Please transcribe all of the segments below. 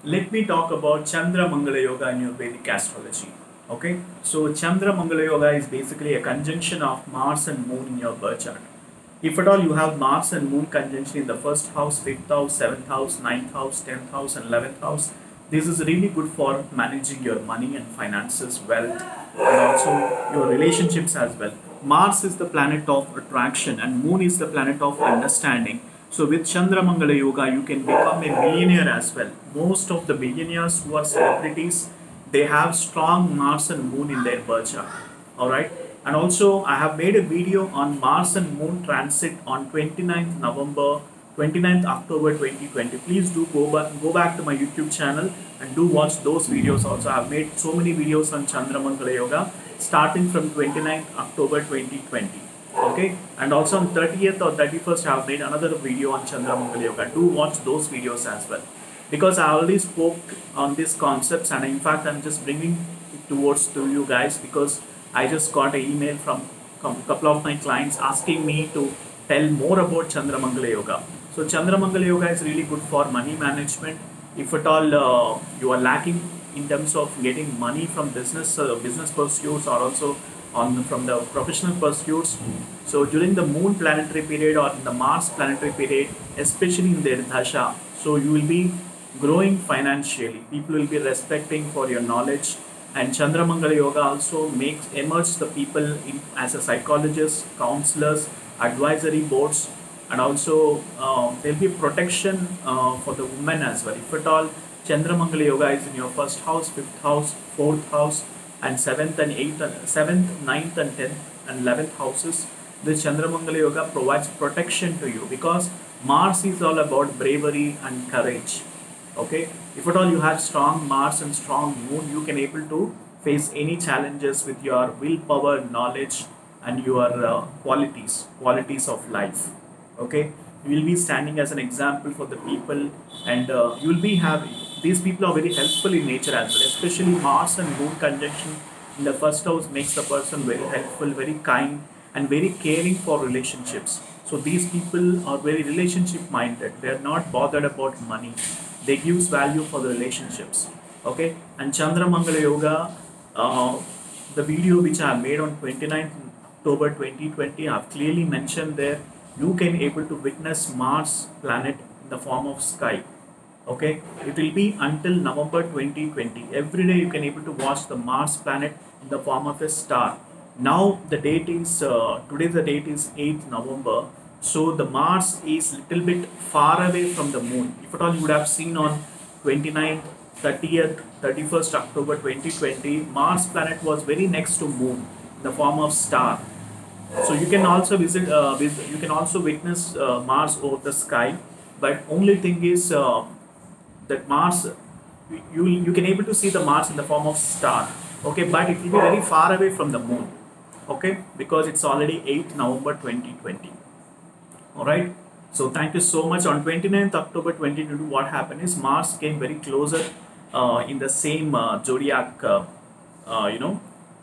let me talk about Chandra Mangala Yoga in your Vedic astrology. Okay, so Chandra Mangala Yoga is basically a conjunction of Mars and Moon in your birth chart. If at all you have Mars and Moon conjunction in the first house, fifth house, seventh house, ninth house, 10th house, and 11th house, this is really good for managing your money and finances, wealth, and also your relationships as well. Mars is the planet of attraction, and Moon is the planet of understanding. So with Chandra Mangala Yoga, you can become a millionaire as well. Most of the billionaires who are celebrities, they have strong Mars and Moon in their birth chart. Alright. And also I have made a video on Mars and Moon transit on 29th November, 29th October 2020. Please do go back to my YouTube channel and do watch those videos also. I have made so many videos on Chandra Mangala Yoga starting from 29th October 2020. Okay, and also on 30th or 31st I have made another video on Chandra Mangala Yoga. Do watch those videos as well, because I already spoke on these concepts, and in fact I'm just bringing it towards to you guys because I just got an email from a couple of my clients asking me to tell more about Chandra Mangala Yoga. So Chandra Mangala Yoga is really good for money management. If at all you are lacking in terms of getting money from business pursuits, or also from the professional pursuits. So during the Moon planetary period or in the Mars planetary period, especially in their dasha, so you will be growing financially. People will be respecting for your knowledge. And Chandra Mangala Yoga also emerge the people as a psychologist, counselors, advisory boards, and also there will be protection for the women as well. If at all Chandra Mangala Yoga is in your first house, fifth house, fourth house, and seventh and ninth and 10th and 11th houses, this Chandra Mangala Yoga provides protection to you, because Mars is all about bravery and courage. Okay, if at all you have strong Mars and strong Moon, you can able to face any challenges with your willpower, knowledge, and your qualities of life. Okay, you will be standing as an example for the people, and you will be having, these people are very helpful in nature as well. Especially Mars and Moon conjunction in the first house makes the person very helpful, very kind, and very caring for relationships. So these people are very relationship minded. They are not bothered about money. They gives value for the relationships. Okay, and Chandra Mangala Yoga, the video which I have made on 29th October 2020, I have clearly mentioned there, you can able to witness Mars planet in the form of sky. Okay, it will be until November 2020. Every day you can able to watch the Mars planet in the form of a star. Now the date is today the date is 8th November. So the Mars is little bit far away from the Moon. If at all you would have seen on 29th, 30th, 31st October 2020, Mars planet was very next to Moon in the form of star. So you can also you can also witness Mars over the sky. But only thing is that Mars, you can able to see the Mars in the form of star. Okay, but it will be very far away from the Moon. Okay, because it's already 8th November 2020. Alright, so thank you so much. On 29th October 2022, what happened is Mars came very closer in the same zodiac, in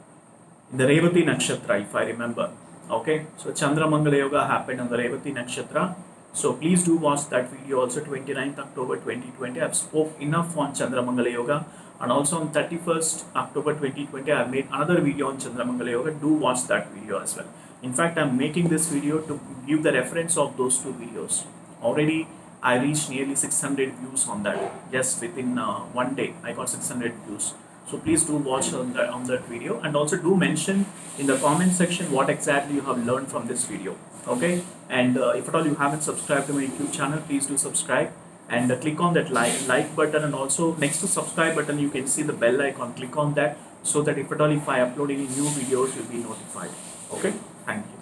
the Revati Nakshatra, if I remember. Okay, so Chandra Mangala Yoga happened on the Revati Nakshatra. So please do watch that video also. 29th October 2020, I have spoke enough on Chandra Mangala Yoga. And also on 31st October 2020, I have made another video on Chandra Mangala Yoga. Do watch that video as well. In fact, I am making this video to give the reference of those two videos. Already I reached nearly 600 views on that. Just within one day, I got 600 views. So please do watch on that video, and also do mention in the comment section what exactly you have learned from this video. Okay, and if at all you haven't subscribed to my YouTube channel, please do subscribe, and click on that like button, and also next to subscribe button you can see the bell icon. Click on that so that if at all if I upload any new videos, you'll be notified. Okay, thank you.